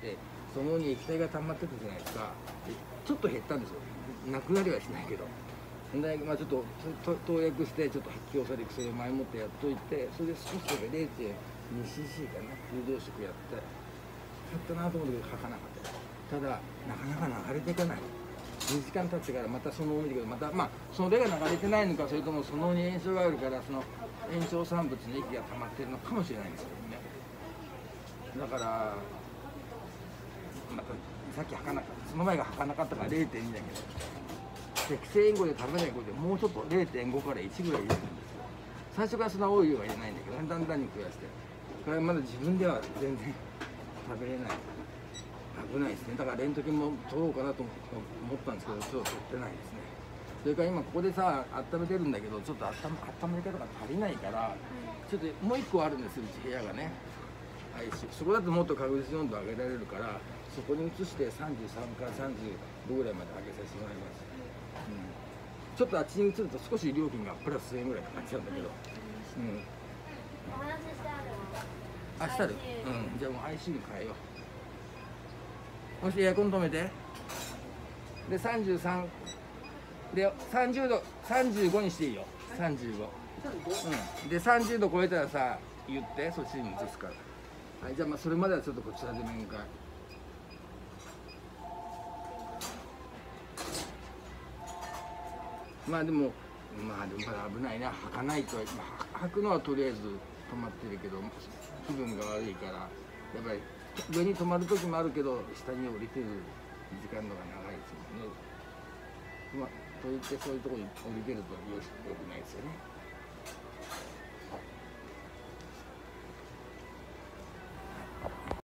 てそのに液体が溜まってたじゃないですか。ちょっと減ったんですよ。なくなりはしないけど。でまあ、ちょっと投薬してちょっと発揮をされる薬を前もってやっといて、それで少しだけ 0.2cc かな流動食やってやったなと思うけど吐かなかった。ただなかなか流れていかない。2時間経ってからまたその海だけど、またまあそれが流れてないのか、それともそのに炎症があるからその炎症産物の液が溜まってるのかもしれないんですけどね。だからまたさっき吐かなかった、その前が吐かなかったから 0.2 だけど、適正塩湖で食べない子でもうちょっと 0.5 から1ぐらい入れるんですよ。最初からそんな多い量は入れないんだけどね、だんだんに増やして、これまだ自分では全然食べれない、危ないですね。だからレントゲンも取ろうかなと思ったんですけど、ちょっと取ってないですね。それから今ここでさ温めてるんだけど、ちょっと温め方が足りないから、ちょっともう1個あるんですよ、うち部屋がね。そこだともっと確実に温度上げられるから、そこに移して33から35ぐらいまで上げさせてもらいます。ちょっとあっちに移ると少し料金がプラス1000円ぐらいかかっちゃうんだけど、 お話ししてあるあ、してある。じゃあもう IC に変えよう。もしエアコン止めて、で33で30度35にしていいよ。35、で30度超えたらさ言って、そっちに移すから。はい、じゃあまあそれまではちょっとこちらで面会。まあでもまだ危ないな、吐かないと。吐くのはとりあえず止まってるけど、気分が悪いから、やっぱり上に止まる時もあるけど、下に降りてる時間の方が長いですもんね。といってそういうところに降りてるとよくないですよね。